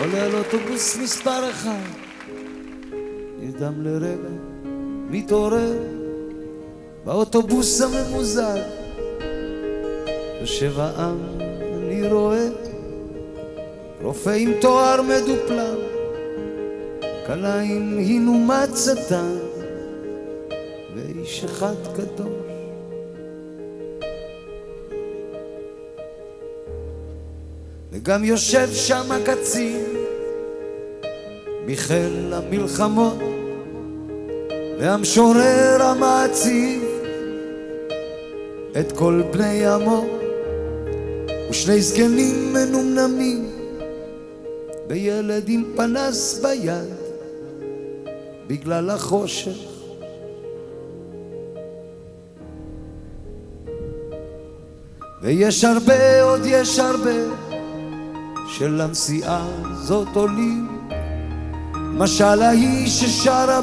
עולה על אוטובוס מספר אחד, נרדם לרגע, מתעורר באוטובוס הממוזג, יושב העם, אני רואה רופא עם תואר מדופלם, קלה עם הינומת שטן, ואיש אחד קדוש. וגם יושב שם הקצין מחיל המלחמות, והמשורר המעציב את כל בני עמו, ושני זקנים מנומנמים בילד עם פנס ביד בגלל החושך. ויש הרבה, עוד יש הרבה, שלנסיעה זאת עולים, משל ההיא ששרה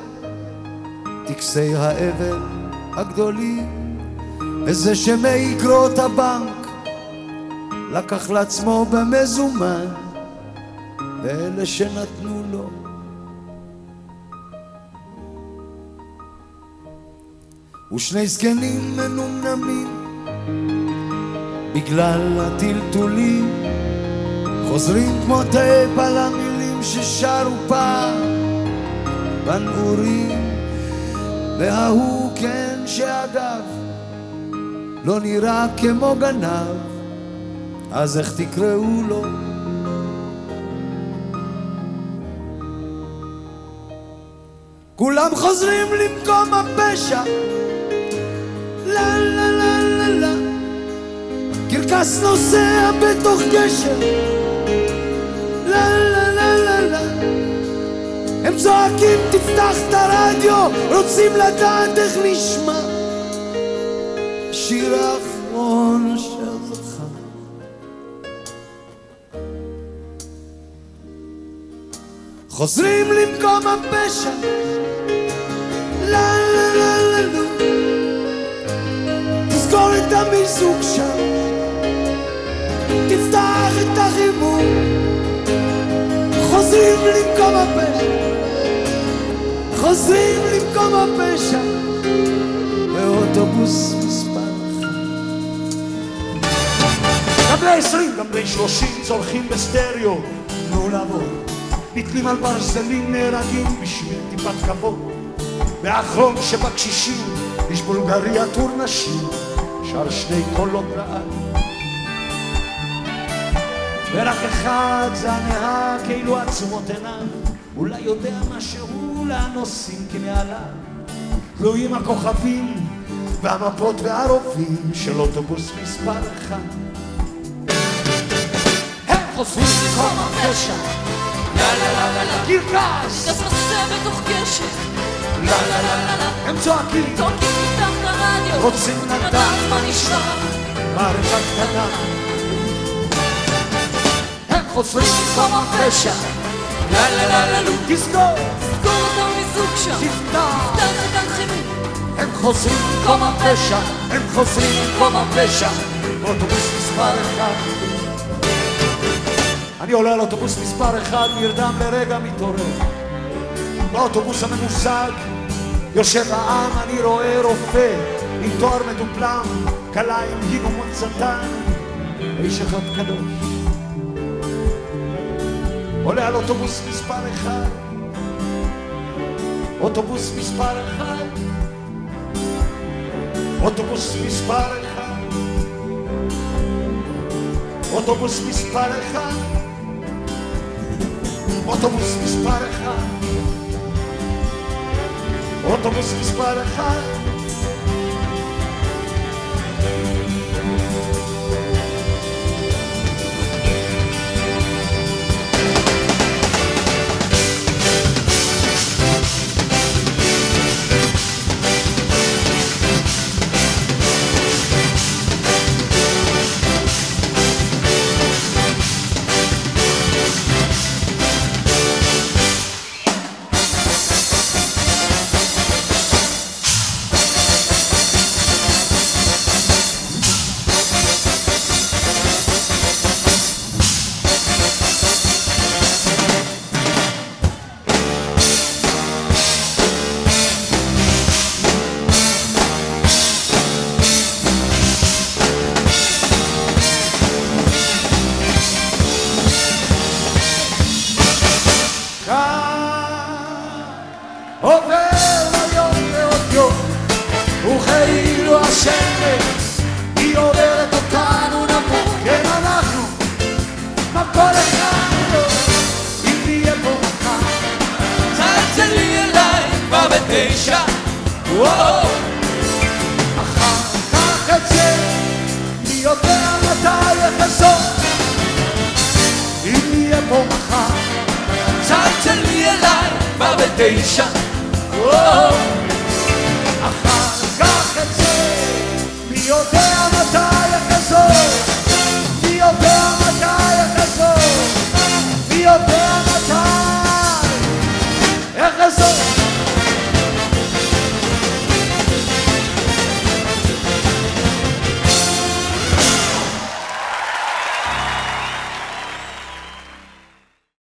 בטקסי האבל הגדולים, וזה שמאגרות הבנק לקח לעצמו במזומן, ואלה שנתנו לו ושני זקנים מנומנמים בגלל הטלטולים, חוזרים כמו טייפ על המילים ששרו פעם בנעורים, וההוא כן שאגב לא נראה כמו גנב, אז איך תקראו לו? כולם חוזרים למקום הפשע, לה לה לה לה לה, קרקס נוסע בתוך גשר, לה לה לה לה לה, הם צועקים תפתח את הרדיו, רוצים לדעת איך נשמע שיר האחרון שלך. חוזרים למקום הפשע, לה לה לה לה לה, תזכור את המיזוג שם, תפתח את החימום. חוזרים למקום הפשע, חוזרים למקום הפשע, באוטובוס מספר אחד. גם בני 20, גם בני 30 צורכים בסטריאו, תנו לעבוד, נתלים על ברזלים, נהרגים בשביל טיפת כבוד. והאחרון שבקשישים איש בולגריה טור נשים, שר שני קולות רעל, ורק אחד זה הנהג כאילו עצומות עיניו, אולי יודע משהו לנוסעים כמעליו. תלויים הכוכבים והמפות והרובים של אוטובוס מספר אחד. הם חוזרים למקום הפשע, לה לה לה לה לה, קרקס נוסע בתוך גשר, לה לה לה לה, הם צועקים איתם ברדיו, רוצים לדעת מה נשמע מערכת קטנה. הם חוזרים למקום הפשע, לה לה לה לה לה, תזכור את המיזוג שם, תפתח את החימום. הם חוזרים למקום הפשע, הם חוזרים למקום הפשע, באוטובוס מספר אחד. אני עולה על אוטובוס מספר אחד, נרדם לרגע, מתעורר באוטובוס הממוזג, יושב העם, אני רואה רופא עם תואר מדופלם, קלה עם הינומות שטן, איש אחד קדוש. עולה על אוטובוס מספר אחד, אוטובוס מספר אחד, אוטובוס מספר אחד, אוטובוס מספר אחד, אוטובוס מספר אחד, אוטובוס מספר אחד. אחר כך אצא, מי יודע מתי יחזור, אם יהיה פה מחר, צלצלי אליי כבר ב9.